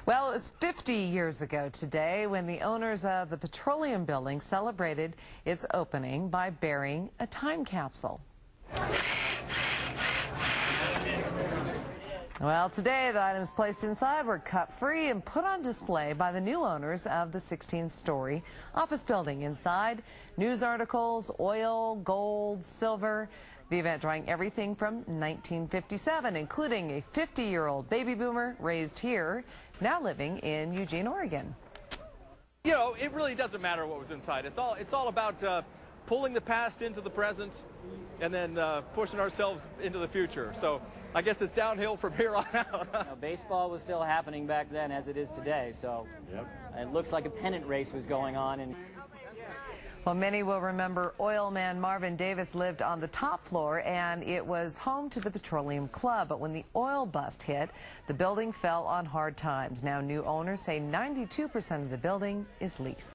Well, it was 50 years ago today when the owners of the Petroleum Building celebrated its opening by burying a time capsule. Well, today the items placed inside were cut free and put on display by the new owners of the 16-story office building. Inside, news articles, oil, gold, silver. The event drawing everything from 1957, including a 50-year-old baby boomer raised here, now living in Eugene, Oregon. You know, it really doesn't matter what was inside. It's all about pulling the past into the present and then pushing ourselves into the future. So I guess it's downhill from here on out. You know, baseball was still happening back then as it is today, so it looks like a pennant race was going on. Well, many will remember oil man Marvin Davis lived on the top floor, and it was home to the Petroleum Club. But when the oil bust hit, the building fell on hard times. Now new owners say 92% of the building is leased.